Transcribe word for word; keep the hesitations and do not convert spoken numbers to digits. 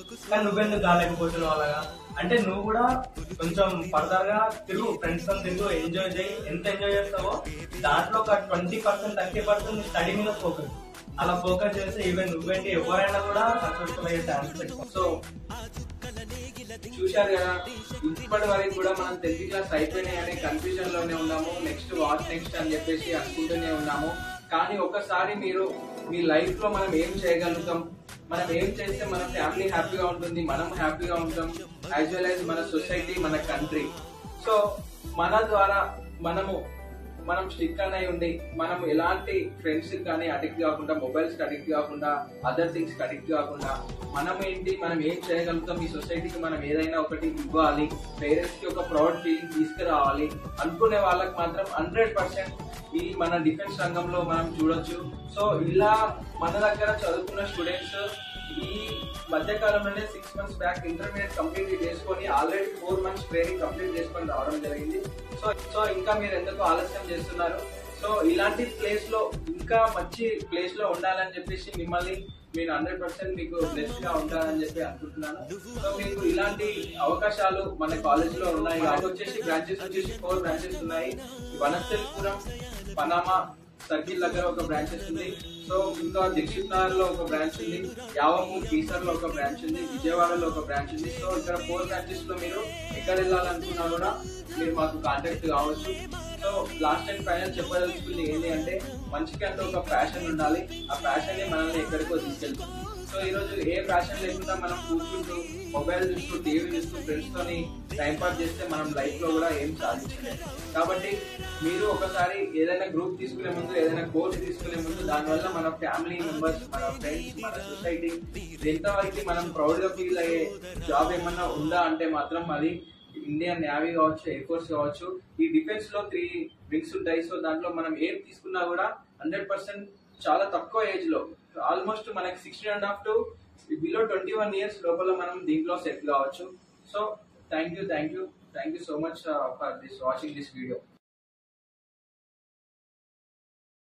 కానీ నువ్వెందుకు కాలేకపోతున్నావు అలాగా? అంటే నువ్వు కూడా కొంచెం ఫర్దర్ గా తిరుగు, ఫ్రెండ్స్ తో తిరుగు, ఎంజాయ్ చేయి. ఎంత ఎంజాయ్ చేస్తావో దాంట్లో ఒక twenty percent thirty percent study మీద ఫోకస్. అలా ఫోకస్ చేస్తే ఈవెన్ నువ్వేంటి ఎవరైనా కూడా సక్సెస్ఫుల్ అయ్యే ఛాన్స్ ఎక్కువ. సో చూశారు కదా, ఇప్పటి వరకు కూడా మనం టెన్త్ క్లాస్ అయిపోయినాయి అనే కన్ఫ్యూజన్ లోనే ఉన్నాము. నెక్స్ట్ వాట్ నెక్స్ట్ అని చెప్పేసి అనుకుంటూనే ఉన్నాము. కానీ ఒకసారి మీరు మీ లైఫ్ లో మనం ఏం చేయగలుగుతాం, మనం ఏం చేస్తే మన ఫ్యామిలీ హ్యాపీగా ఉంటుంది, మనం హ్యాపీగా ఉంటాం, యాజ్ వెల్ యాజ్ మన సొసైటీ, మన కంట్రీ. సో మన ద్వారా మనము మనం స్టిక్ అయి ఉండి మనం ఎలాంటి ఫ్రెండ్స్ కానీ అడిక్ట్ కాకుండా, మొబైల్స్ కి అడిక్ట్ కాకుండా, అదర్ థింగ్స్ కి అడిక్ట్ కాకుండా మనం ఏంటి మనం ఏం చేయగలుగుతాం, ఈ సొసైటీకి మనం ఏదైనా ఒకటి ఇవ్వాలి, పేరెంట్స్ కి ఒక ప్రౌడ్ ఫీలింగ్ తీసుకురావాలి అనుకునే వాళ్ళకి మాత్రం హండ్రెడ్ పర్సెంట్ ఈ మన డిఫెన్స్ రంగంలో మనం చూడొచ్చు. సో ఇలా మన దగ్గర చదువుకున్న స్టూడెంట్స్ ఈ మధ్యకాలంలోనే six months back intermediate complete చేసుకొని already four months training complete చేసుకొని రావడం జరిగింది. సో సో ఇంకా మీరు ఎందుకు ఆలస్యం చేస్తున్నారు? సో ఇలాంటి ప్లేస్ లో ఇంకా మంచి ప్లేస్ లో ఉండాలని చెప్పేసి మిమ్మల్ని నేను హండ్రెడ్ పర్సెంట్ మీకు బెస్ట్ గా ఉంటానని చెప్పి అనుకుంటున్నాను. సో మీకు ఇలాంటి అవకాశాలు మన కాలేజ్ లో ఉన్నాయి. కాబట్టి వచ్చేసి బ్రాంచెస్ వచ్చేసి ఫోర్ బ్రాంచెస్ ఉన్నాయి. వనస్థలిపురం, పనామా సర్కిల్ దగ్గర ఒక బ్రాంచెస్ ఉంది. సో ఇంకా దీక్షిత్ నగర్ లో ఒక బ్రాంచ్ ఉంది, యావమూర్ కీసర్ లో ఒక బ్రాంచ్ ఉంది, విజయవాడలో ఒక బ్రాంచ్ ఉంది. సో ఇక్కడ ఫోర్ బ్రాంచెస్ లో మీరు ఎక్కడ వెళ్ళాలనుకున్నా కూడా మీరు మాకు కాంటాక్ట్ కావచ్చు. సో లాస్ట్ టైం ఫైనల్ చెప్పదలుచుకుంది ఏంటి అంటే, మంచికి అంటే ఒక ప్యాషన్ ఉండాలి, ఆ ప్యాషన్ మనల్ని ఎక్కడికో తీసుకెళ్తుంది. సో ఈ రోజు ఏ ప్యాషన్ లేకుండా మనం కూర్చుంటూ మొబైల్ చూస్తూ టీవీ చూస్తూ ఫ్రెండ్స్ తోని టైం పాస్ చేస్తే మనం లైఫ్ లో కూడా ఏం సాధించలేదు. కాబట్టి మీరు ఒకసారి ఏదైనా గ్రూప్ తీసుకునే ముందు, ఏదైనా కోర్స్ తీసుకునే ముందు దానివల్ల మన ఫ్యామిలీ మెంబర్స్, మన ఫ్రెండ్స్, మన సొసైటీ ఎంతవరకు మనం ప్రౌడ్ గా ఫీల్ అయ్యే జాబ్ ఏమన్నా ఉందా అంటే మాత్రం అది ఇండియన్ నేవీ కావచ్చు, ఎయిర్ ఫోర్స్ కావచ్చు. ఈ డిఫెన్స్ లో త్రీ వింగ్స్ ఉంటాయి. సో దాంట్లో మనం ఏం తీసుకున్నా కూడా హండ్రెడ్ పర్సెంట్ చాలా తక్కువ ఏజ్ లో, ఆల్మోస్ట్ మనకి sixteen and half to below twenty one years లోపల మనం దీంట్లో సెట్ కావచ్చు. So thank you thank you thank you so much for this watching this video.